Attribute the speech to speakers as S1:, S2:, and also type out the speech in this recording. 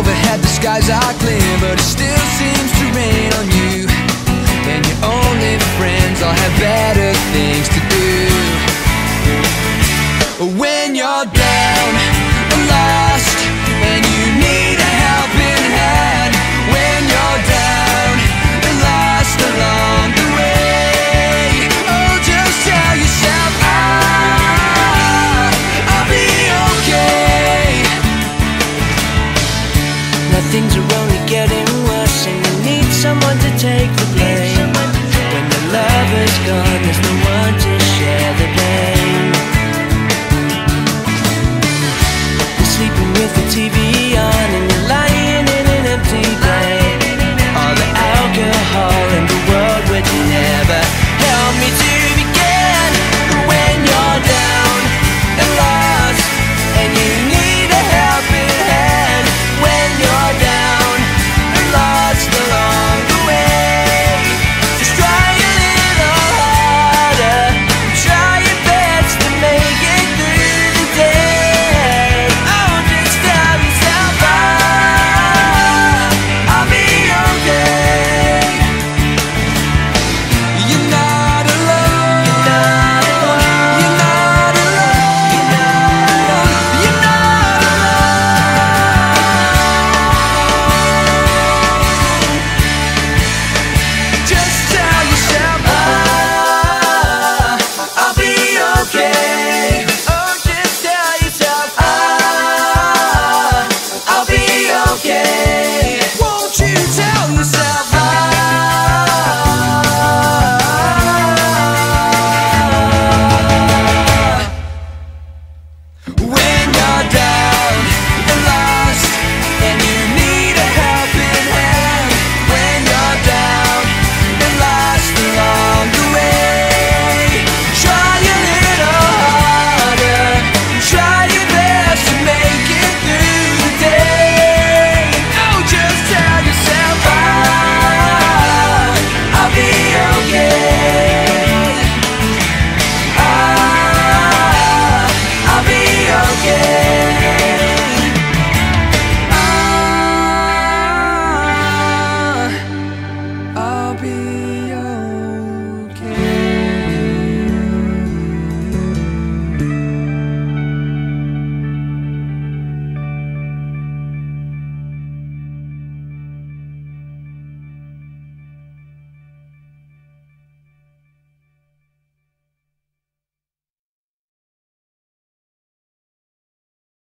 S1: overhead the skies are clear, but it still seems to rain on you. And your only friends all have better things to do. When you're down and lost and you need a helping hand, when you're down and lost along the way, oh, just tell yourself, I'll be okay. Now things are only getting worse and you need someone to take the blame. When the lover's gone, there's no one to share the pain. You're sleeping with the TV on and you're lying in an empty bed. All the alcohol in the world would never help me to begin. When you're down and lost and you need a helping hand, when you're down and lost along the way, just try a little harder, try your best to make it through the day. Oh, just tell yourself, I'll be okay. You're not alone. You're not alone. You're not alone. You're not alone. You're not alone. Just tell yourself, I'll be okay. Oh, just tell yourself, I'll be okay. Won't you tell yourself, when you're down and lost and you need a helping hand, when you're down and lost along the way, try a little harder, try your best to make it through the day. Oh, just tell yourself, I'll be okay. I'll be okay. I'll be